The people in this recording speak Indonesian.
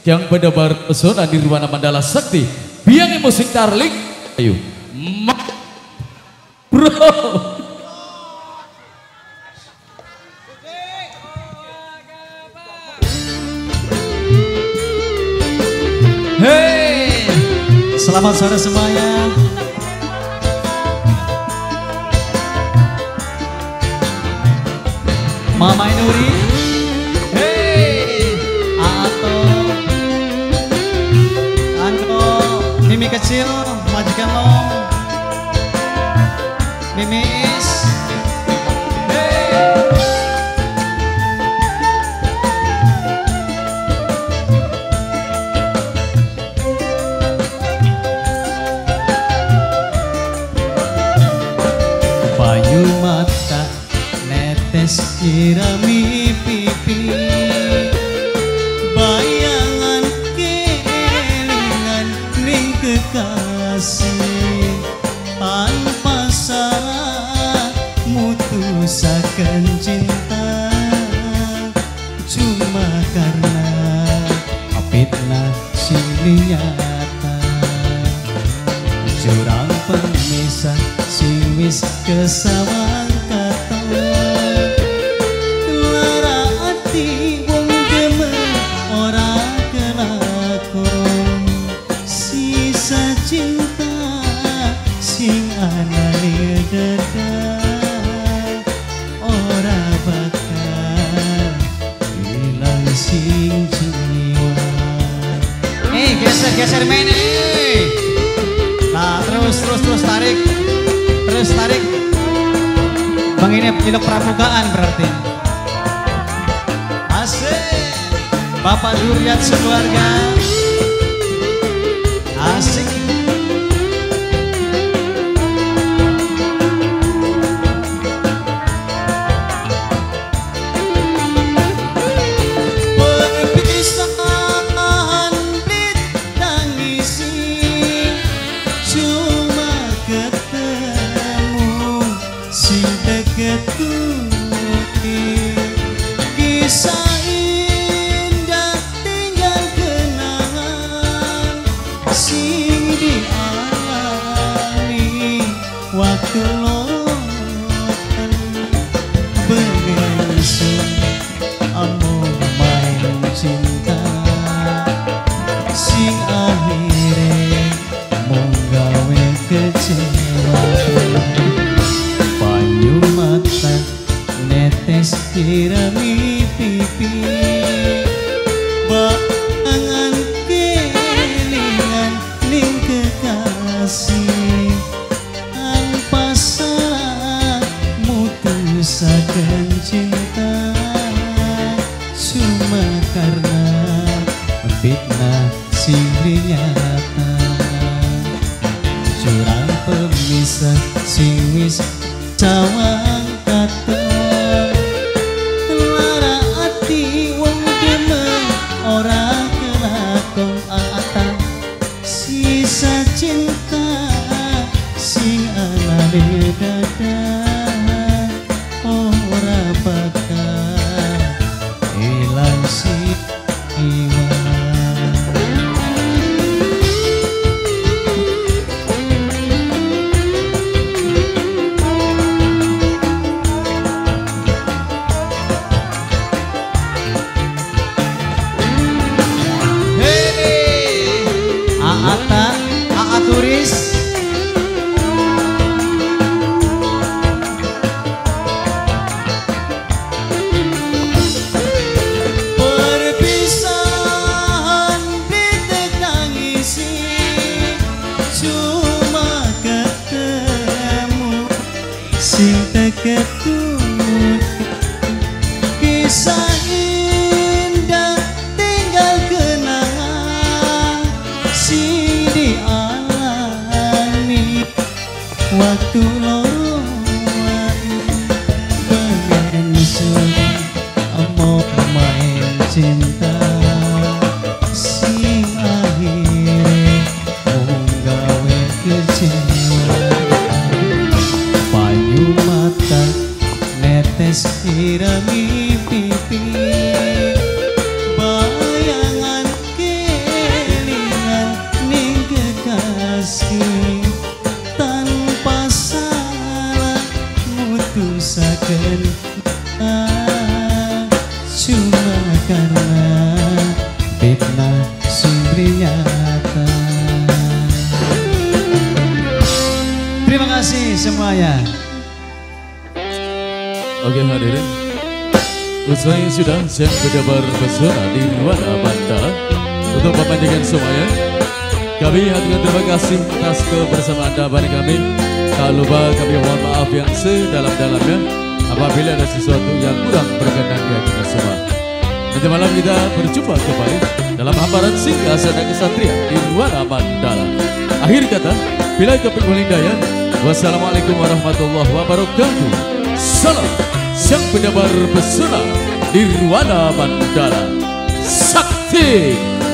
yang benar-benar pesona Nirwana Mandala Sakti biang musik darling. Ayo bro. Hey, selamat sore semuanya. Mama Nuri, hey, Ato, Mimi kecil, majikan lo, Mimis, hey. Payu mata netes irami pipi, bayangan kelingan ning kekasih, tanpa salah mutusaken cinta, cuma karena fitnah silih nyata, jurang pemisah sing wis kesawang kata, lara ati wong demen ora kelakon, sisa cinta sing ana ning dada ora bakal ilang sing jiwa. Geser main nah terus tarik, Bang ini pilot pramukaan berarti. Asik, Bapak Duriat sekeluarga. Asik. Perpisahan ditangisi, cuma ketemu sing ketuti, kisah indah tinggal kenangan sing dialami waktu lotan bengesun amung main cinta sing akhire mung gawe kecewa. Payu mata netes irami pipi, bayangan kelingan ning kekasih, tanpa salah mutusaken cinta, cuma karena fitnah silih nyata, jurang pemisah sing wis cawang kata, lara ati wong demen ora kelakon ata, sisa cinta sing ana ning dada ora bakal ilang siwa. Aa Turis, perpisahan ditangisi, cuma ketemu sing ketuti, kisah indah tinggal kenangan sing dialami semuanya. Oke hadirin, usai sudah siang berdebar pesona di Ruana Mandala. Untuk pemanjangan semuanya, kami haturkan terima kasih atas kebersamaan Anda pada kami. Tak lupa kami mohon maaf yang sedalam-dalamnya apabila ada sesuatu yang kurang berkenan di hati kita semua. Nanti malam kita berjumpa kembali dalam hamparan singgasana kesatria di Ruana Mandala. Akhir kata, bila topik walhidayah, wassalamualaikum warahmatullahi wabarakatuh. Salam siang pendabar pesona di Ruana Mandala. Sakti